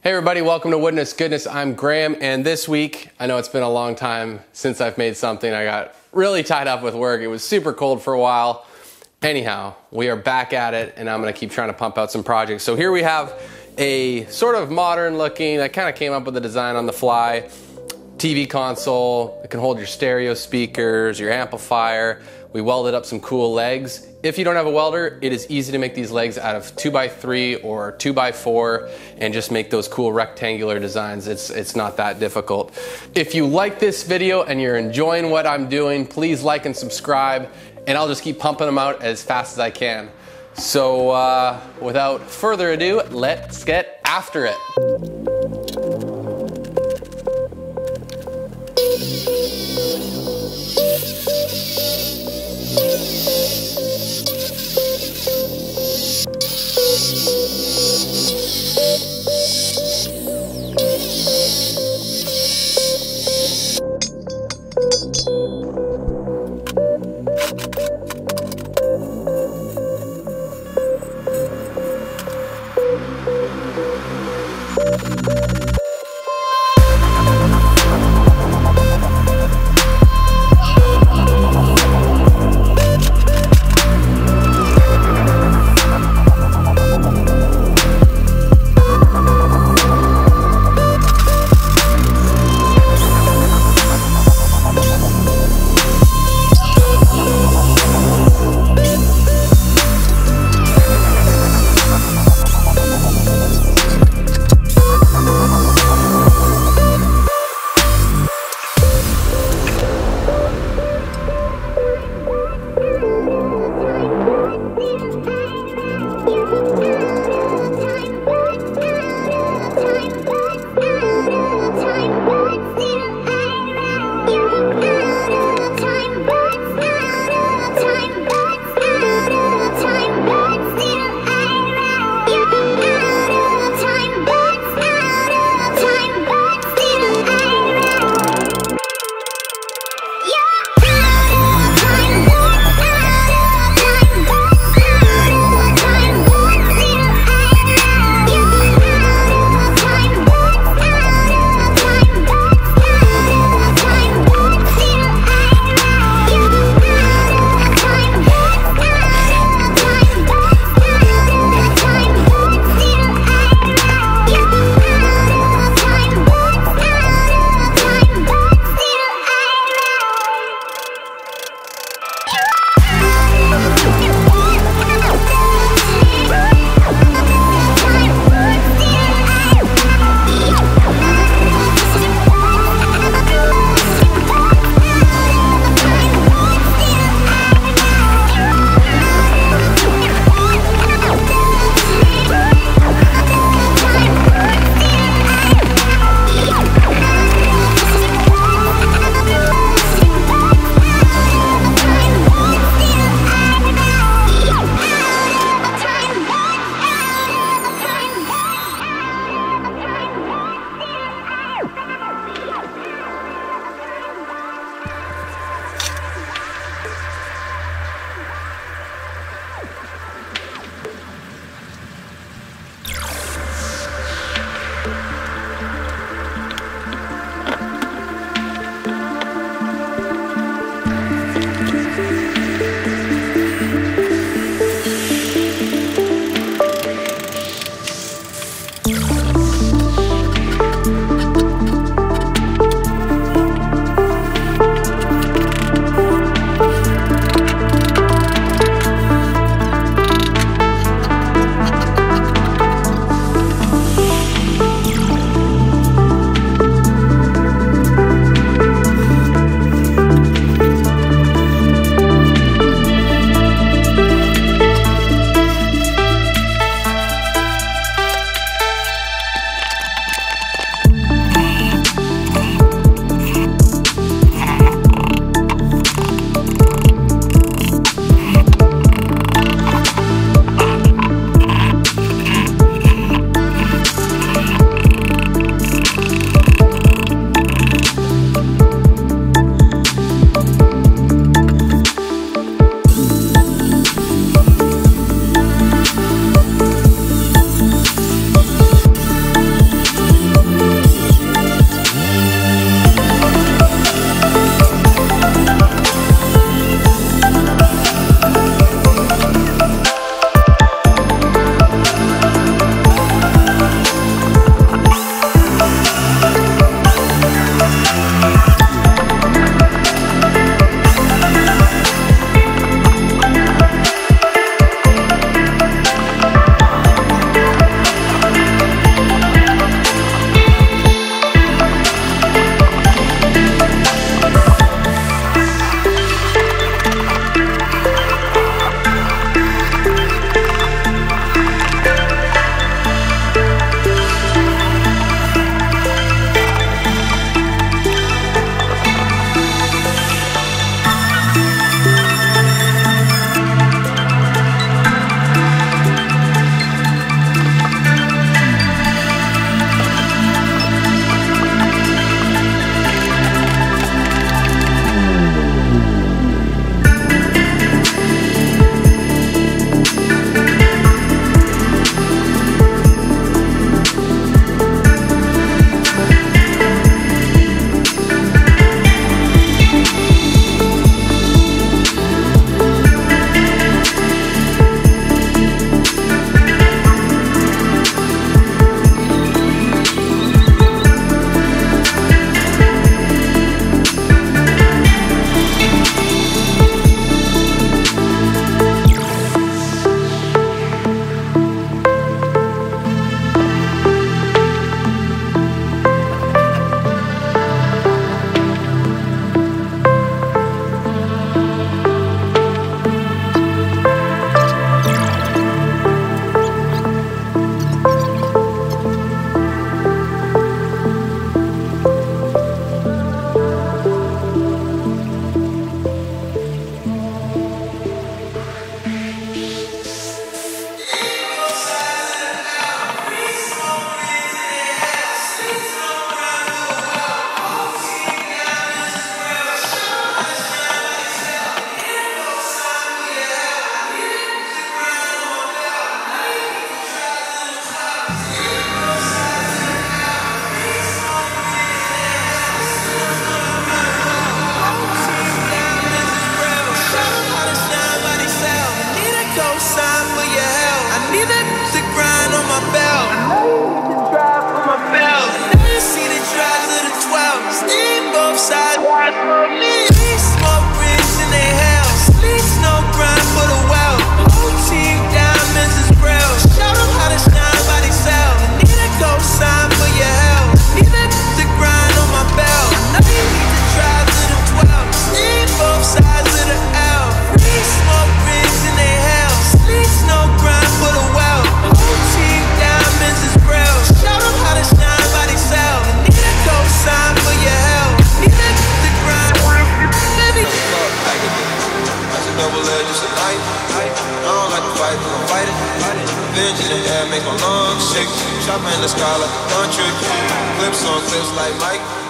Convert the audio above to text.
Hey everybody, welcome to Woodness Goodness. I'm Graham, and this week, I know it's been a long time since I've made something. I got really tied up with work. It was super cold for a while. Anyhow, we are back at it, and I'm gonna keep trying to pump out some projects. So here we have a sort of modern looking, I kind of came up with the design on the fly, TV console. It can hold your stereo speakers, your amplifier. We welded up some cool legs. If you don't have a welder, it is easy to make these legs out of 2x3 or 2x4 and just make those cool rectangular designs. It's not that difficult. If you like this video and you're enjoying what I'm doing, please like and subscribe, and I'll just keep pumping them out as fast as I can. So without further ado, let's get after it. gon' fight it. Vengeance in the air, make my lungs shake. Chopper in the sky like a gun trick. Clips on clips like Mike.